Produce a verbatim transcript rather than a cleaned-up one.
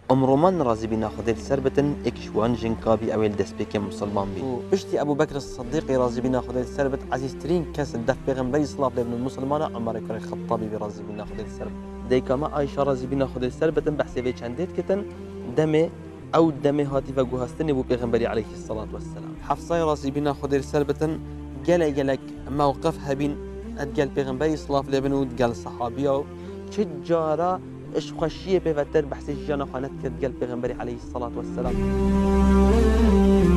ام رومان رازي بنا خديل سربتن اكشوان جنكابي اويل دسبيك مسلمان بي وبشتي ابو بكر الصديق رازي بنا خديل سربت عزيز ترين كاس الدف بيغمبري صلاة لابن المسلمان عمر يكون الخطابي برازي بنا خديل سربت ديكا ما عائشة رازي بنا خديل سربتن بحسي في چنديت كتن دمي او دمي هاتي فقوهستني بو بيغمبري عليه الصلاة والسلام حفصة رازي بنا خديل سربتن قال قالك موقفها بين اتقال بيغمبري صلاة لابن وتقال صحابيه تجارة اش خشيه بفتر بحسي جانا خانت كتقال بيغمبري عليه الصلاة والسلام